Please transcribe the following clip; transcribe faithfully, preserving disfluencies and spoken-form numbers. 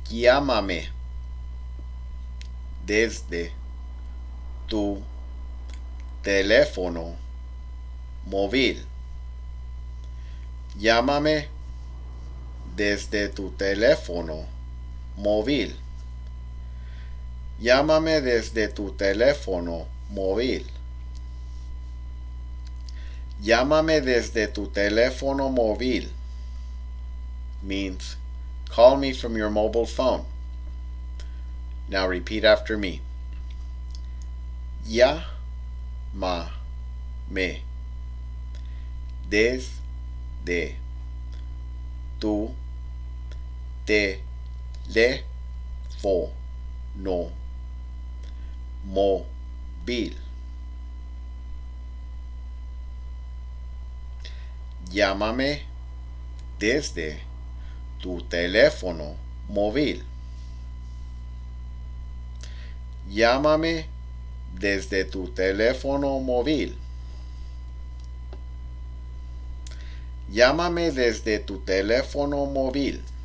Llámame desde tu teléfono móvil. Llámame desde tu teléfono móvil. Llámame desde tu teléfono móvil. Llámame desde tu teléfono móvil means call me from your mobile phone. Now repeat after me. Llámame desde tu teléfono móvil. Llámame desde tu teléfono móvil. Llámame desde tu teléfono móvil. Llámame desde tu teléfono móvil.